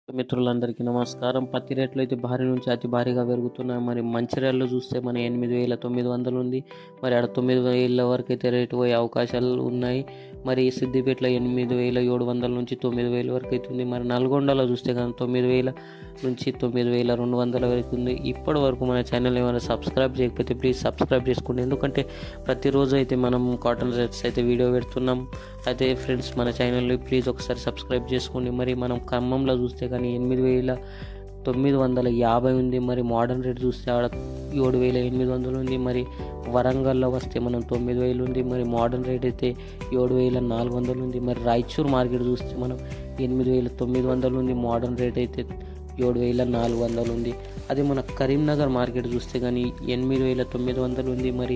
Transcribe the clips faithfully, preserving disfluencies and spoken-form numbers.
మిత్రులందరికీ నమస్కారం. పత్తి రేట్లు అయితే భారీ నుంచి అతి భారీగా పెరుగుతున్నాయి. మరి మంచిర్యాలలో చూస్తే మన ఎనిమిది వేల తొమ్మిది వందలు ఉంది. మరి ఆడ తొమ్మిది వేల వరకు అయితే రేటు పోయే అవకాశాలు ఉన్నాయి. మరి సిద్దిపేటలో ఎనిమిది వేల ఏడు వందల నుంచి తొమ్మిది వేల వరకు అవుతుంది. మరి నల్గొండలో చూస్తే కానీ తొమ్మిది వేల నుంచి తొమ్మిది వేల రెండు వందల వరకు ఉంది. ఇప్పటి వరకు మన ఛానల్ ఏమైనా సబ్స్క్రైబ్ చేయకపోతే ప్లీజ్ సబ్స్క్రైబ్ చేసుకోండి. ఎందుకంటే ప్రతిరోజు అయితే మనం కాటన్ రేట్స్ అయితే వీడియో పెడుతున్నాం. అయితే ఫ్రెండ్స్ మన ఛానల్ని ప్లీజ్ ఒకసారి సబ్స్క్రైబ్ చేసుకోండి. మరి మనం ఖమ్మంలో చూస్తే కానీ ఎనిమిది వేల తొమ్మిది వందల యాభై ఉంది. మరి మోడర్న్ రేట్ చూస్తే ఆడ ఏడు వేల ఎనిమిది వందలు ఉంది. మరి వరంగల్లో వస్తే మనం తొమ్మిది వేలు ఉంది. మరి మోడర్న్ రేట్ అయితే ఏడు వేల నాలుగు వందలు ఉంది. మరి రాయచూర్ మార్కెట్ చూస్తే మనం ఎనిమిది వేల తొమ్మిది వందలు ఉంది. మోడర్న్ రేట్ అయితే ఏడు వేల నాలుగు వందలు ఉంది. అదే మన కరీంనగర్ మార్కెట్ చూస్తే కానీ ఎనిమిది వేల తొమ్మిది వందలు ఉంది. మరి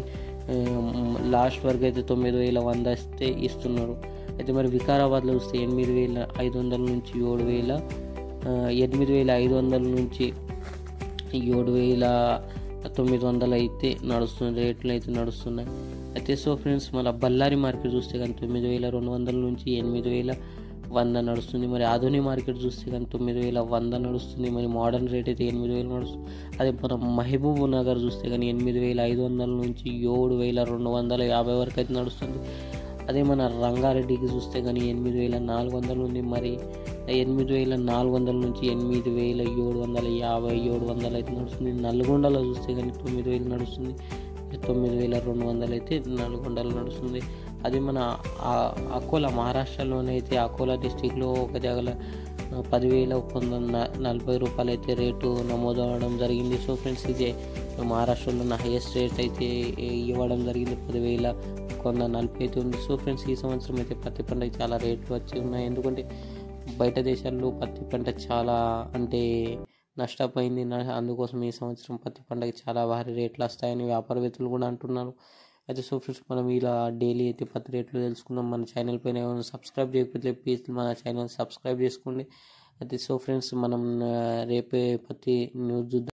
లాస్ట్ వరకు అయితే తొమ్మిది వేల వంద ఇస్తే ఇస్తున్నారు. అయితే మరి వికారాబాద్లో చూస్తే ఎనిమిది వేల ఐదు వందల నుంచి ఏడు వేల ఎనిమిది వేల ఐదు వందల నుంచి ఏడు వేల తొమ్మిది వందలు అయితే నడుస్తుంది, రేట్లు అయితే నడుస్తున్నాయి. అయితే సో ఫ్రెండ్స్ మన బళ్ళారి మార్కెట్ చూస్తే కానీ తొమ్మిది వేల రెండు వందల నుంచి ఎనిమిది వేల వంద నడుస్తుంది. మరి ఆధునిక మార్కెట్ చూస్తే కానీ తొమ్మిది వేల వంద నడుస్తుంది. మరి మోడర్న్ రేట్ అయితే ఎనిమిది వేలు నడుస్తుంది. అదే మనం మహబూబ్ నగర్ చూస్తే కానీ ఎనిమిది వేల ఐదు వందల నుంచి ఏడు వేల రెండు వందల యాభై వరకు అయితే నడుస్తుంది. అదే మన రంగారెడ్డికి చూస్తే కానీ ఎనిమిది వేల నాలుగు వందలు ఉంది. మరి ఎనిమిది వేల నాలుగు వందల నుంచి ఎనిమిది వేల ఏడు వందల యాభై ఏడు వందలు అయితే నడుస్తుంది. నల్గొండలో చూస్తే కానీ తొమ్మిది వేలు నడుస్తుంది. తొమ్మిది వేల రెండు వందలు అయితే నల్గొండలో నడుస్తుంది. అది మన అకోలా మహారాష్ట్రలోనే అయితే అకోలా డిస్టిక్లో ఒక జగల పదివేల కొంద నలభై రూపాయలు అయితే రేటు నమోదు అవ్వడం జరిగింది. సో ఫ్రెండ్స్ ఇదే మహారాష్ట్రలో ఉన్న హైయెస్ట్ రేట్ అయితే ఇవ్వడం జరిగింది. పదివేల కొంద నలభై అయితే ఉంది. సో ఫ్రెండ్స్ ఈ సంవత్సరం అయితే పత్తి పంటకి చాలా రేట్లు వచ్చి ఉన్నాయి. ఎందుకంటే బయట దేశాల్లో పత్తి పంట చాలా అంటే నష్టపోయింది. అందుకోసం ఈ సంవత్సరం పత్తి పంటకి చాలా భారీ రేట్లు వస్తాయని వ్యాపారవేత్తలు కూడా అంటున్నారు. అయితే సో ఫ్రెండ్స్ మనం ఇలా డైలీ అయితే పత్తి రేట్లు తెలుసుకున్నాం. మన ఛానల్ పైన ఏమైనా సబ్స్క్రైబ్ చేయకపోతే ప్లీజ్ మన ఛానల్ సబ్స్క్రైబ్ చేసుకోండి. అయితే సో ఫ్రెండ్స్ మనం రేపే పత్తి న్యూస్ చూద్దాం.